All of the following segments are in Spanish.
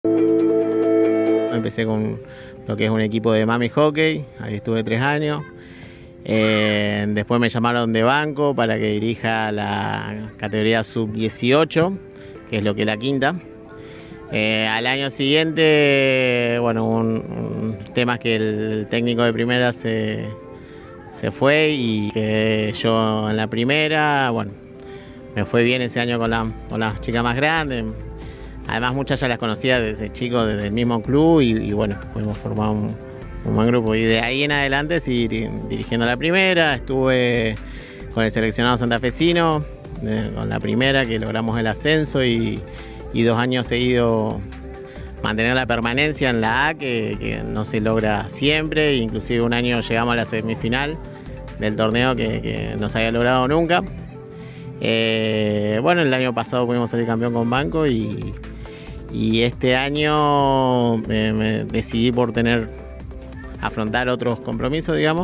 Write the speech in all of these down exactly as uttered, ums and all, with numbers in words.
Empecé con lo que es un equipo de mami hockey, ahí estuve tres años. Eh, después me llamaron de banco para que dirija la categoría sub dieciocho, que es lo que es la quinta. Eh, al año siguiente, bueno, un, un tema que el técnico de primera se, se fue y quedé yo en la primera. Bueno, me fue bien ese año con, la, con las chicas más grandes. Además, muchas ya las conocía desde chicos, desde el mismo club, y, y bueno, pudimos formar un, un buen grupo. Y de ahí en adelante seguir dirigiendo la primera. Estuve con el seleccionado santafesino, de, con la primera, que logramos el ascenso, y, y dos años seguidos mantener la permanencia en la A, que, que no se logra siempre. Inclusive un año llegamos a la semifinal del torneo que, que no se había logrado nunca. Eh, bueno, el año pasado pudimos salir campeón con Banco, y, y este año me, me decidí por tener, afrontar otros compromisos, digamos.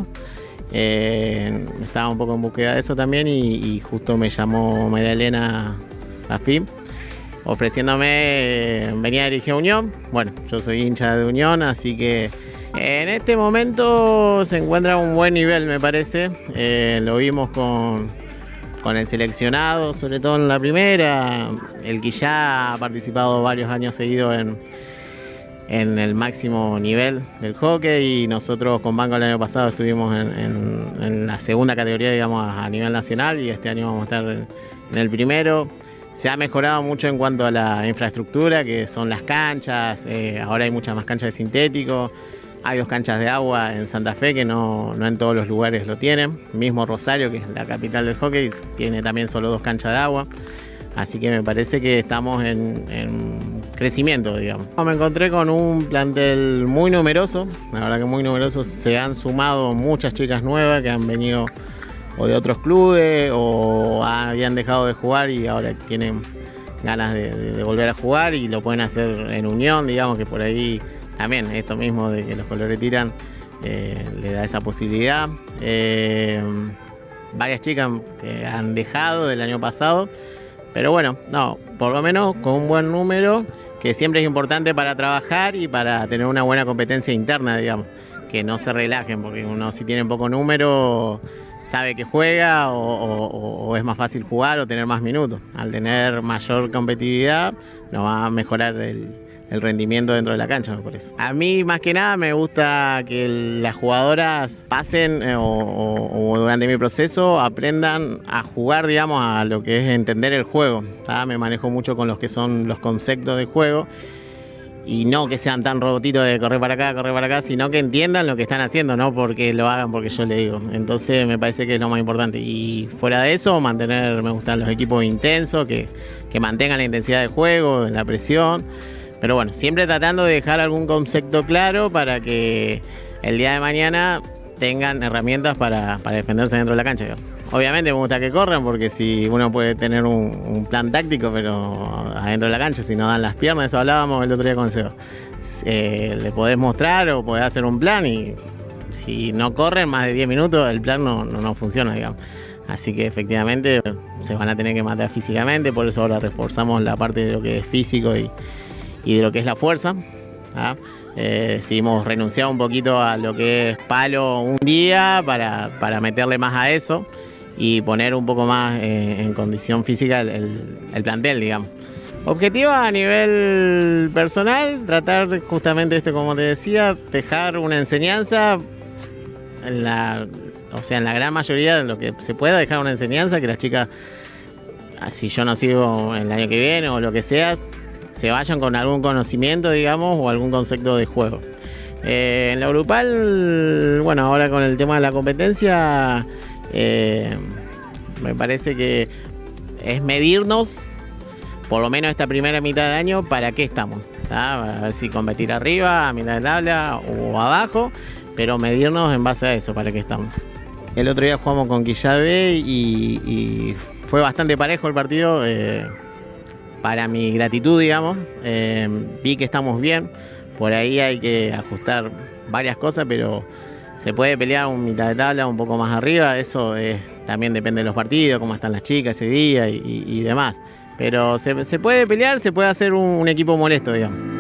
Eh, estaba un poco en búsqueda de eso también, y, y justo me llamó María Elena Rafim ofreciéndome eh, venir a dirigir a Unión. Bueno, yo soy hincha de Unión, así que en este momento se encuentra a un buen nivel, me parece. Eh, lo vimos con... con el seleccionado, sobre todo en la primera, el que ya ha participado varios años seguidos en, en el máximo nivel del hockey, y nosotros con Banco el año pasado estuvimos en, en, en la segunda categoría, digamos, a nivel nacional, y este año vamos a estar en, en el primero. Se ha mejorado mucho en cuanto a la infraestructura, que son las canchas. Eh, ahora hay muchas más canchas de sintético. Hay dos canchas de agua en Santa Fe, que no, no en todos los lugares lo tienen. Mismo Rosario, que es la capital del hockey, tiene también solo dos canchas de agua. Así que me parece que estamos en, en crecimiento, digamos. Me encontré con un plantel muy numeroso, la verdad que muy numeroso. Se han sumado muchas chicas nuevas que han venido o de otros clubes o habían dejado de jugar y ahora tienen ganas de, de, de volver a jugar, y lo pueden hacer en Unión, digamos, que por ahí también esto mismo de que los colores tiran eh, le da esa posibilidad. Eh, varias chicas que han dejado del año pasado, pero bueno, no, por lo menos con un buen número, que siempre es importante para trabajar y para tener una buena competencia interna, digamos, que no se relajen, porque uno, si tiene poco número, sabe que juega o, o, o es más fácil jugar o tener más minutos. Al tener mayor competitividad nos va a mejorar el, el rendimiento dentro de la cancha, me parece. A mí, más que nada, me gusta que las jugadoras pasen eh, o, o, o durante mi proceso aprendan a jugar, digamos, a lo que es entender el juego, ¿tá? Me manejo mucho con los que son los conceptos de juego, y no que sean tan robotitos de correr para acá, correr para acá, sino que entiendan lo que están haciendo, no porque lo hagan porque yo le digo. Entonces me parece que es lo más importante. Y fuera de eso, mantener, me gustan los equipos intensos, que, que mantengan la intensidad de juego, la presión. Pero bueno, siempre tratando de dejar algún concepto claro para que el día de mañana tengan herramientas para, para defenderse dentro de la cancha, digamos. Obviamente me gusta que corran, porque si uno puede tener un, un plan táctico, pero adentro de la cancha, si no dan las piernas, eso hablábamos el otro día con Seba. Eh, le podés mostrar o podés hacer un plan, y si no corren más de diez minutos, el plan no, no, no funciona, digamos. Así que efectivamente se van a tener que matar físicamente, por eso ahora reforzamos la parte de lo que es físico y, y de lo que es la fuerza, ¿ah? Eh, decidimos renunciar un poquito a lo que es palo un día para, para meterle más a eso y poner un poco más eh, en condición física el, el, el plantel, digamos. Objetivo a nivel personal, tratar de, justamente este, como te decía, dejar una enseñanza, en la, o sea, en la gran mayoría de lo que se pueda, dejar una enseñanza, que las chicas, si yo no sigo el año que viene o lo que sea, se vayan con algún conocimiento, digamos, o algún concepto de juego. Eh, en la grupal, bueno, ahora con el tema de la competencia, eh, me parece que es medirnos, por lo menos esta primera mitad de año, para qué estamos, ¿tá? A ver si competir arriba, a mitad de tabla o abajo, pero medirnos en base a eso, para qué estamos. El otro día jugamos con Quillabé y, y fue bastante parejo el partido. Eh, Para mi gratitud, digamos, eh, vi que estamos bien. Por ahí hay que ajustar varias cosas, pero se puede pelear un mitad de tabla un poco más arriba. Eso es, también depende de los partidos, cómo están las chicas ese día y, y, y demás. Pero se, se puede pelear, se puede hacer un, un equipo molesto, digamos.